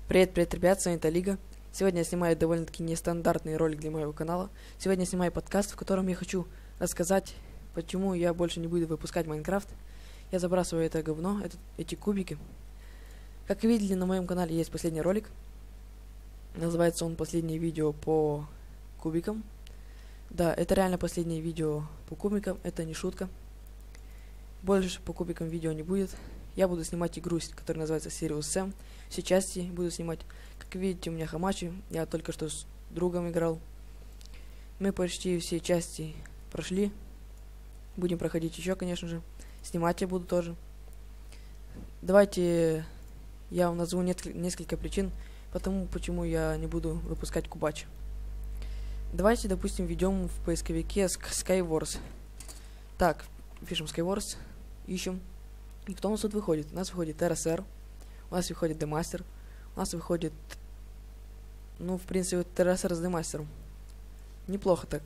Привет, ребят, с вами Талига. Сегодня я снимаю довольно-таки нестандартный ролик для моего канала. Сегодня я снимаю подкаст, в котором я хочу рассказать, почему я больше не буду выпускать Майнкрафт. Я забрасываю это говно, эти кубики. Как вы видели, на моем канале есть последний ролик. Называется он «Последнее видео по кубикам». Да, это реально последнее видео по кубикам, это не шутка. Больше по кубикам видео не будет. Я буду снимать игру, которая называется Serious Sam. Все части буду снимать. Как видите, у меня хамачи. Я только что с другом играл. Мы почти все части прошли. Будем проходить еще, конечно же. Снимать я буду тоже. Давайте я вам назову несколько причин, почему я не буду выпускать Кубач. Давайте, допустим, введем в поисковике Skywars. Так, пишем Skywars, ищем. И кто у нас тут выходит? У нас выходит RSR, у нас выходит Demaster, у нас выходит, в принципе, RSR с Demaster. Неплохо так.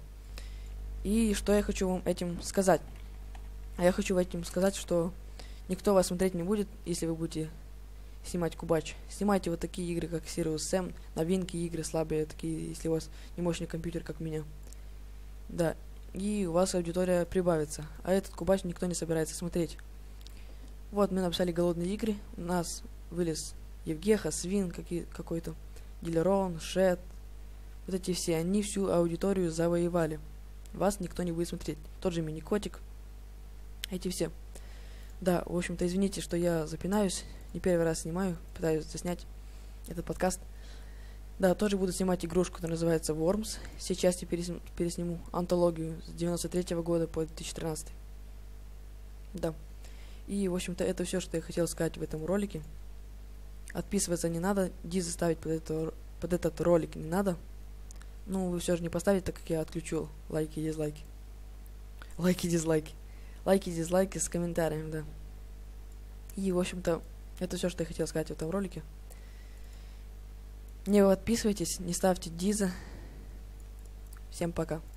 И что я хочу вам этим сказать? А я хочу этим сказать, что никто вас смотреть не будет, если вы будете снимать Кубач. Снимайте вот такие игры, как Serious Sam, новинки игры слабые, такие, если у вас не мощный компьютер, как у меня. Да, и у вас аудитория прибавится. А этот Кубач никто не собирается смотреть. Вот, мы написали голодные игры, у нас вылез Евгеха, Свин какой-то, Дилерон, Шет. Вот эти все, они всю аудиторию завоевали. Вас никто не будет смотреть. Тот же Миникотик. Эти все. Да, в общем-то, извините, что я запинаюсь. Не первый раз снимаю, пытаюсь заснять этот подкаст. Да, тоже буду снимать игрушку, которая называется Worms. Все части пересниму. Антологию с 93-го года по 2013. Да. И, в общем-то, это все, что я хотел сказать в этом ролике. Отписываться не надо, дизы ставить под этот ролик не надо. Вы все же не поставите, так как я отключил лайки и дизлайки. Лайки и дизлайки с комментариями, да. И, в общем-то, это все, что я хотел сказать в этом ролике. Не подписывайтесь, не ставьте дизы. Всем пока.